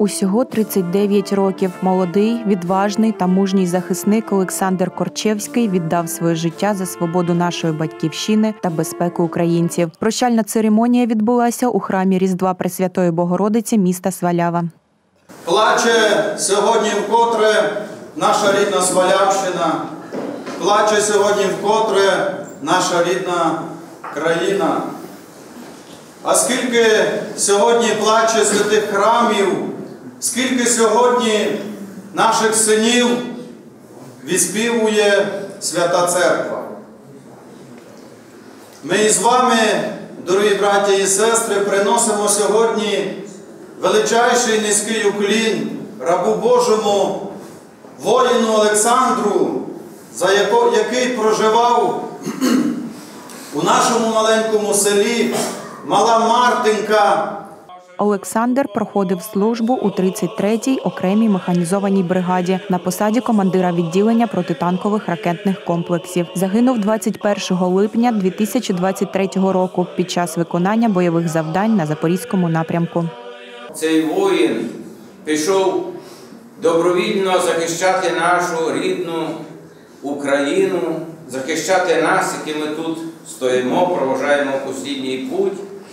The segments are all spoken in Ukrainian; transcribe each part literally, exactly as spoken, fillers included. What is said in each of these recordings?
Усього тридцять дев'ять років. Молодий, відважний та мужній захисник Олександр Корчевський віддав своє життя за свободу нашої батьківщини та безпеку українців. Прощальна церемонія відбулася у храмі Різдва Пресвятої Богородиці міста Свалява. Плаче сьогодні вкотре наша рідна Свалявщина, плаче сьогодні вкотре наша рідна країна. А скільки сьогодні плаче святих храмів, скільки сьогодні наших синів відспівує Свята Церква. Ми із вами, дорогі браті і сестри, приносимо сьогодні величайший низький уклін рабу Божому, воїну Олександру, за яко, який проживав у нашому маленькому селі Мала Мартинка. Олександр проходив службу у тридцять третій окремій механізованій бригаді на посаді командира відділення протитанкових ракетних комплексів. Загинув двадцять першого липня дві тисячі двадцять третього року під час виконання бойових завдань на Запорізькому напрямку. Цей воїн пішов добровільно захищати нашу рідну Україну, захищати нас, які ми тут стоїмо, проважаємо останній путь.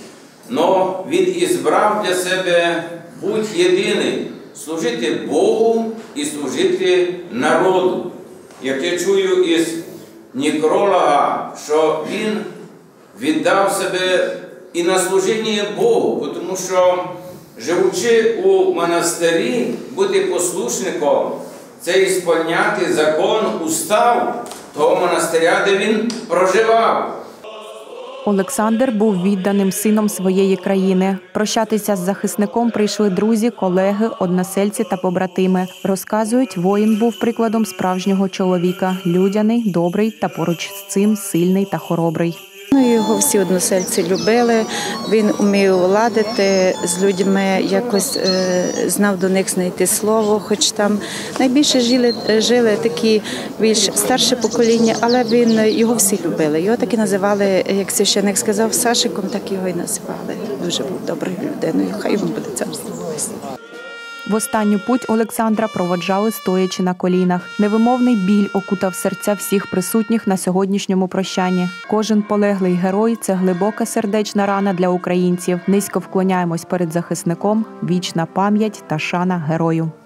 Но він ізбрав для себе путь єдиний – служити Богу і служити народу. Як я чую із некролога, що він віддав себе і на служіння Богу, тому що, живучи у монастирі, бути послушником – це ісполняти закон, устав того монастиря, де він проживав. Олександр був відданим сином своєї країни. Прощатися з захисником прийшли друзі, колеги, односельці та побратими. Розказують, воїн був прикладом справжнього чоловіка. Людяний, добрий та поруч з цим сильний та хоробрий. Його всі односельці любили, він умів ладити з людьми, якось е, знав до них знайти слово, хоч там найбільше жили, жили такі більш старше покоління, але він, його всі любили. Його так і називали, як священик сказав, Сашиком, так його і називали. Дуже був доброю людиною, хай йому буде царство небесне. В останню путь Олександра проводжали стоячи на колінах. Невимовний біль окутав серця всіх присутніх на сьогоднішньому прощанні. Кожен полеглий герой – це глибока сердечна рана для українців. Низько вклоняємось перед захисником, вічна пам'ять та шана герою.